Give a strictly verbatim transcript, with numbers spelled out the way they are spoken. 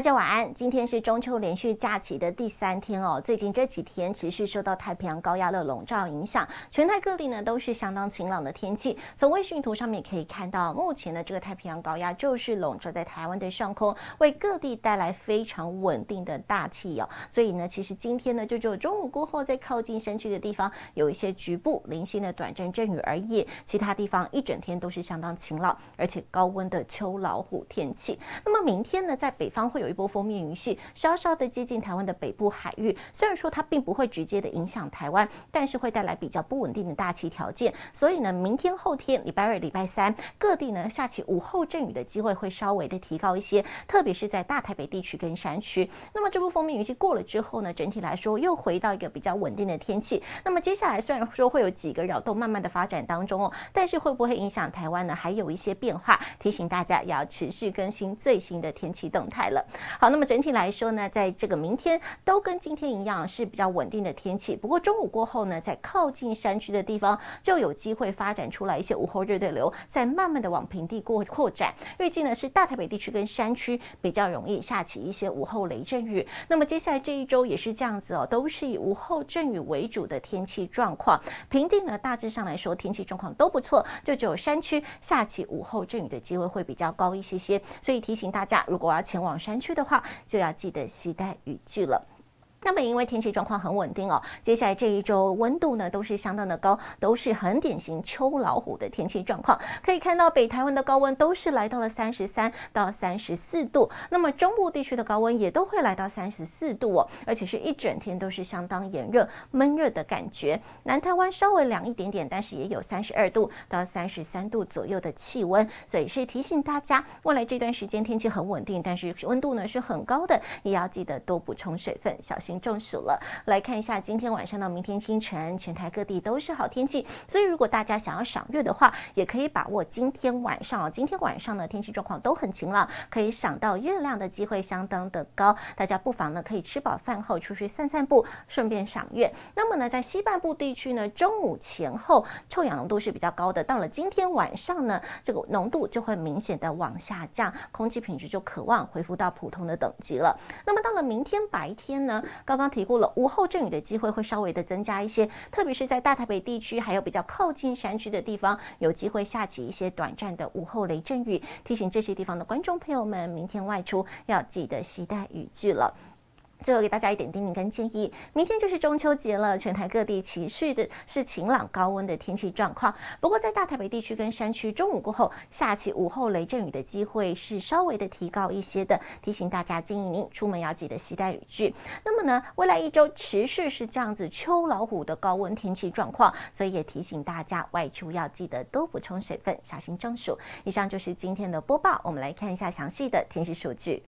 家晚安。今天是中秋连续假期的第三天哦。最近这几天持续受到太平洋高压的笼罩影响，全台各地呢都是相当晴朗的天气。从卫星图上面也可以看到，目前的这个太平洋高压就是笼罩在台湾的上空，为各地带来非常稳定的大气哦。所以呢，其实今天呢就只有中午过后，在靠近山区的地方有一些局部零星的短暂阵雨而已，其他地方一整天都是相当晴朗，而且高温的秋老虎天气。那么明天呢，在北方会有一波锋面云系，稍稍的接近台湾的北部海域。虽然说它并不会直接的影响台湾，但是会带来比较不稳定的大气条件。所以呢，明天、后天、礼拜二、礼拜三，各地呢下起午后阵雨的机会会稍微的提高一些，特别是在大台北地区跟山区。那么这波锋面云系过了之后呢，整体来说又回到一个比较稳定的天气。那么接下来虽然说会有几个扰动慢慢的发展当中哦，但是会不会影响台湾呢？还有一些变化，提醒大家也要持续更新最新的天气动态了。好，那么整体来说呢，在这个明天都跟今天一样是比较稳定的天气。不过中午过后呢，在靠近山区的地方就有机会发展出来一些午后热对流，再慢慢的往平地过扩展。预计呢是大台北地区跟山区比较容易下起一些午后雷阵雨。那么接下来这一周也是这样子哦，都是以午后阵雨为主的天气状况。平地呢大致上来说天气状况都不错，就只有山区下起午后阵雨的机会会比较高一些些。所以提醒大家，如果要前往山区的话，就要记得携带雨具了。那么因为天气状况很稳定哦，接下来这一周温度呢都是相当的高，都是很典型秋老虎的天气状况。可以看到北台湾的高温都是来到了三十三到三十四度，那么中部地区的高温也都会来到三十四度哦，而且是一整天都是相当炎热闷热的感觉。南台湾稍微凉一点点，但是也有三十二度到三十三度左右的气温，所以是提醒大家，未来这段时间天气很稳定，但是温度呢是很高的，也要记得多补充水分，小心中暑了。来看一下今天晚上到明天清晨，全台各地都是好天气，所以如果大家想要赏月的话，也可以把握今天晚上。今天晚上呢，天气状况都很晴朗，可以赏到月亮的机会相当的高。大家不妨呢可以吃饱饭后出去散散步，顺便赏月。那么呢，在西半部地区呢，中午前后臭氧浓度是比较高的，到了今天晚上呢，这个浓度就会明显的往下降，空气品质就渴望恢复到普通的等级了。那么到了明天白天呢，刚刚提过了，午后阵雨的机会会稍微的增加一些，特别是在大台北地区还有比较靠近山区的地方，有机会下起一些短暂的午后雷阵雨。提醒这些地方的观众朋友们，明天外出要记得携带雨具了。最后给大家一点叮咛跟建议，明天就是中秋节了，全台各地持续的是晴朗高温的天气状况。不过在大台北地区跟山区，中午过后下起午后雷阵雨的机会是稍微的提高一些的，提醒大家，建议您出门要记得携带雨具。那么呢，未来一周持续是这样子秋老虎的高温天气状况，所以也提醒大家外出要记得多补充水分，小心中暑。以上就是今天的播报，我们来看一下详细的天气数据。